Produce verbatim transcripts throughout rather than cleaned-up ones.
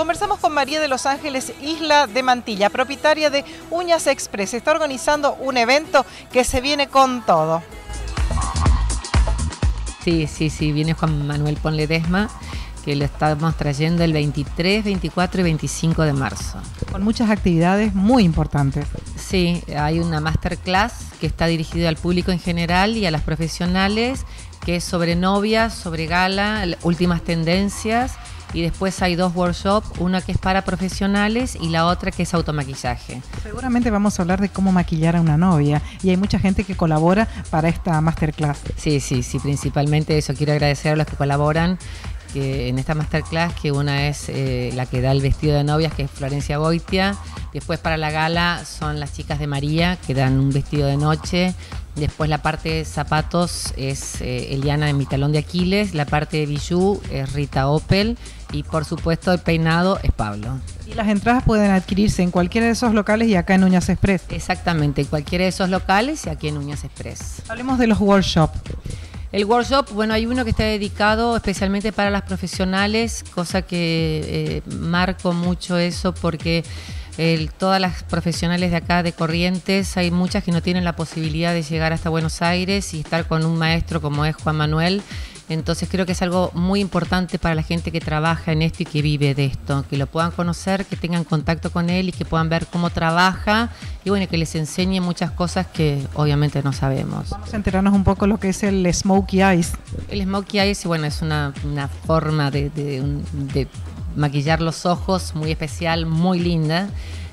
Conversamos con María de los Ángeles Isla de Mantilla, propietaria de Uñas Express. Está organizando un evento que se viene con todo. Sí, sí, sí, viene Juan Manuel Ponledesma, que lo estamos trayendo el veintitrés, veinticuatro y veinticinco de marzo. Con muchas actividades muy importantes. Sí, hay una masterclass que está dirigida al público en general y a las profesionales, que es sobre novias, sobre gala, últimas tendencias, y después hay dos workshops, una que es para profesionales y la otra que es automaquillaje. Seguramente vamos a hablar de cómo maquillar a una novia y hay mucha gente que colabora para esta masterclass. Sí, sí, sí, principalmente eso. Quiero agradecer a los que colaboran que en esta masterclass, que una es eh, la que da el vestido de novias, que es Florencia Goitia. Después para la gala son las chicas de María, que dan un vestido de noche. Después la parte de zapatos es eh, Eliana de Mi Talón de Aquiles. La parte de bijú es Rita Opel. Y por supuesto el peinado es Pablo. Y las entradas pueden adquirirse en cualquiera de esos locales y acá en Uñas Express. Exactamente, en cualquiera de esos locales y aquí en Uñas Express. Hablemos de los workshops. El workshop, bueno, hay uno que está dedicado especialmente para las profesionales, cosa que eh, marco mucho eso porque el, todas las profesionales de acá de Corrientes, hay muchas que no tienen la posibilidad de llegar hasta Buenos Aires y estar con un maestro como es Juan Manuel. Entonces creo que es algo muy importante para la gente que trabaja en esto y que vive de esto, que lo puedan conocer, que tengan contacto con él y que puedan ver cómo trabaja y bueno, que les enseñe muchas cosas que obviamente no sabemos. Vamos a enterarnos un poco lo que es el Smokey Eyes. El Smokey Eyes, bueno, es una, una forma de, de, de maquillar los ojos muy especial, muy linda.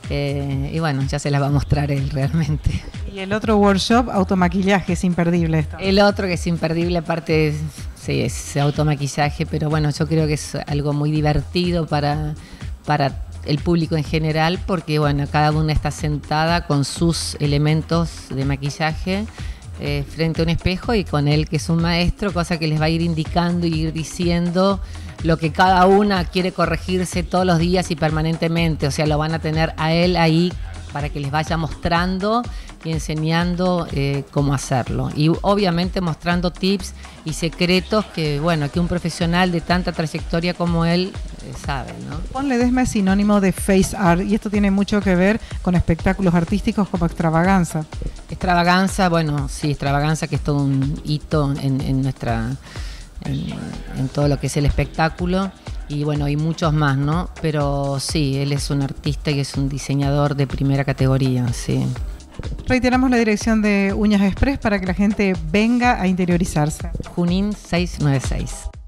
Eh, y bueno, ya se las va a mostrar él realmente. Y el otro workshop, automaquillaje, es imperdible esto. El otro que es imperdible, aparte, sí, es automaquillaje, pero bueno, yo creo que es algo muy divertido para, para el público en general, porque bueno, cada una está sentada con sus elementos de maquillaje eh, frente a un espejo y con él, que es un maestro, cosa que les va a ir indicando y ir diciendo lo que cada una quiere corregirse todos los días y permanentemente, o sea, lo van a tener a él ahí para que les vaya mostrando y enseñando eh, cómo hacerlo. Y obviamente mostrando tips y secretos que, bueno, que un profesional de tanta trayectoria como él eh, sabe, ¿no? Ponledesma es sinónimo de face art y esto tiene mucho que ver con espectáculos artísticos como extravaganza. Extravaganza, bueno, sí, extravaganza, que es todo un hito en, en nuestra... En, en todo lo que es el espectáculo y bueno, hay muchos más, ¿no? Pero sí, él es un artista y es un diseñador de primera categoría, sí. Reiteramos la dirección de Uñas Express para que la gente venga a interiorizarse. Junín seiscientos noventa y seis.